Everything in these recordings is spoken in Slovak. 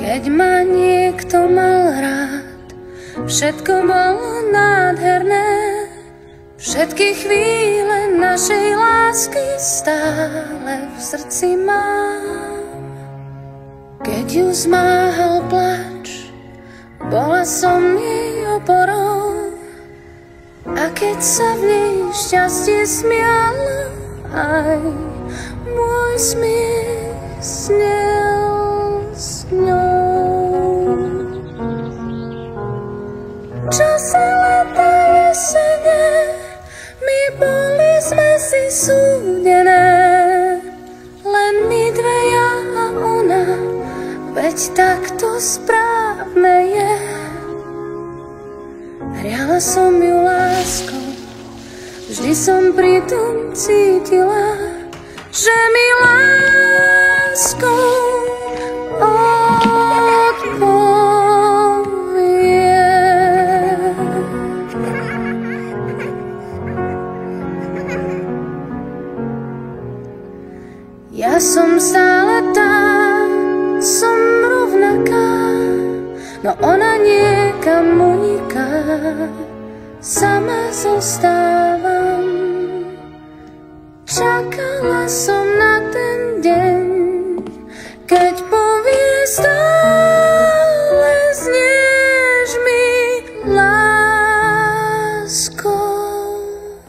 Keď ma niekto mal rád, všetko bolo nádherné. Všetky chvíle našej lásky stále v srdci mám. Keď ju zmáhal plač, bola som jej oporou. A keď sa v nej šťastie smialo, aj môj smiech snel s ňou. Časy leta jesene, my boli sme si súdené, len my dve, ja a ona, veď takto správne je. Hriala som ju láskou, vždy som pri tom cítila, že mi láskou odpovie. Ja som stále tá, som rovnaká, no ona niekam uniká, sama zostávam. Čakala som na ten deň, keď povie stále znieš mi láskou.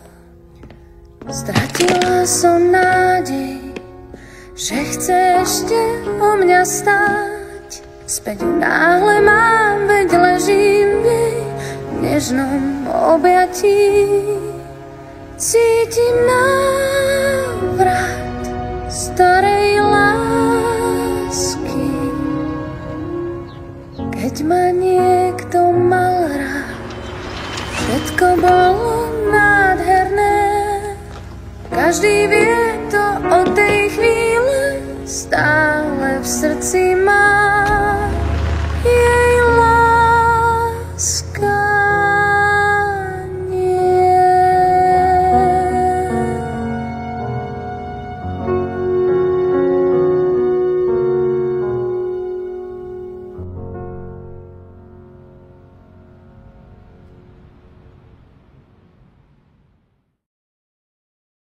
Stratila som nádej, že chce ešte o mňa stáť. Späť ju náhle mám, veď ležím v jej nežnom objatí. Cítim návrat starej lásky. Keď ma niekto mal rád, všetko bolo nádherné. Každý vie to od tej chvíle, stále v srdci mám.